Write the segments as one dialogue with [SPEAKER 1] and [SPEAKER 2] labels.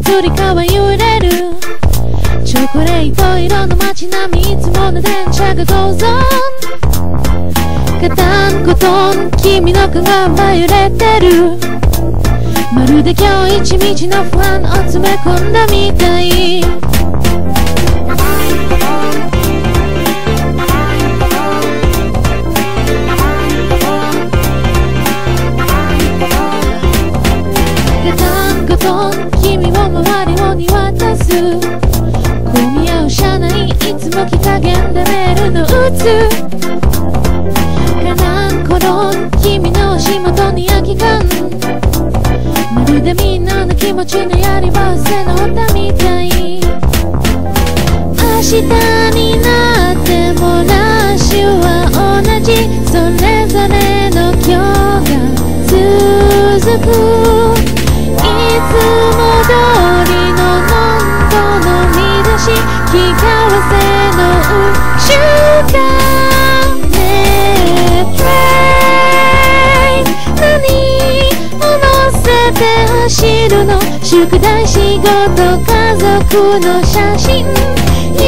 [SPEAKER 1] 移り変わ揺れるチョコレート色の街並みいつもの電車がゴーゾーンガタンゴトン君の顔が揺れてるまるで今日一日の不安を詰め込んだみたいガタンゴトン君を周りを見渡す混み合う車内いつも気加減でメールの打つカランコロン君の足元に空き缶まるでみんなの気持ちのやり忘れの歌みたい明日になってもラッシュは同じそれぞれの今日が続くいつも通りののんぼの見出し気がわせの瞬間ねトレイン何を乗せて走るの宿題仕事家族の写真夕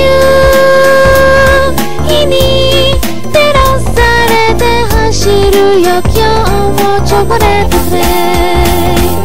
[SPEAKER 1] 日に照らされて走るよ今日もチョコレートプレイ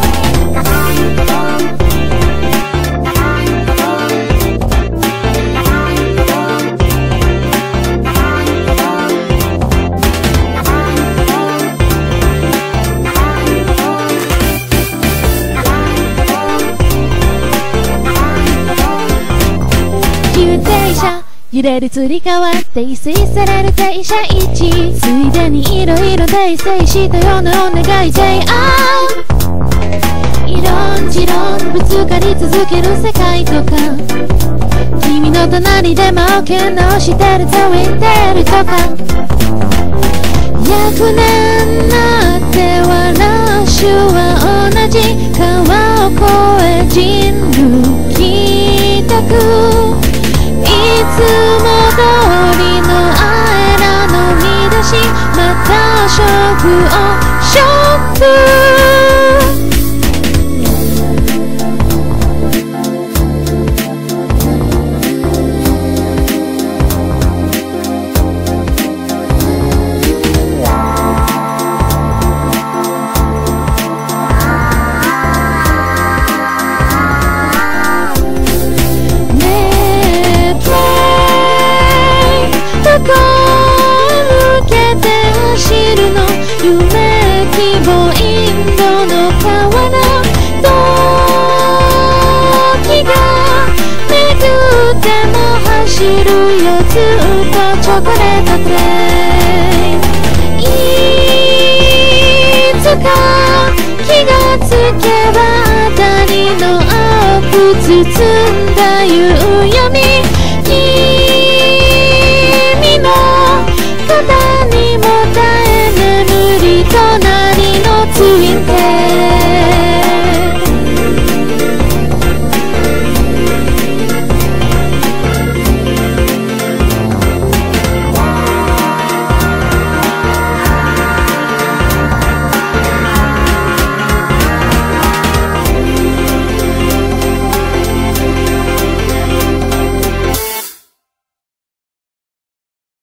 [SPEAKER 1] 揺れるつり革訂正される停車位置ついでにいろいろ訂正したようなお願い JR いろんじろんぶつかり続ける世界とか君の隣で真をけ直してると言ってるとか100年なってはラッシュは同じ川を越え人類帰宅いつも通りのあえらの見出しまた勝負を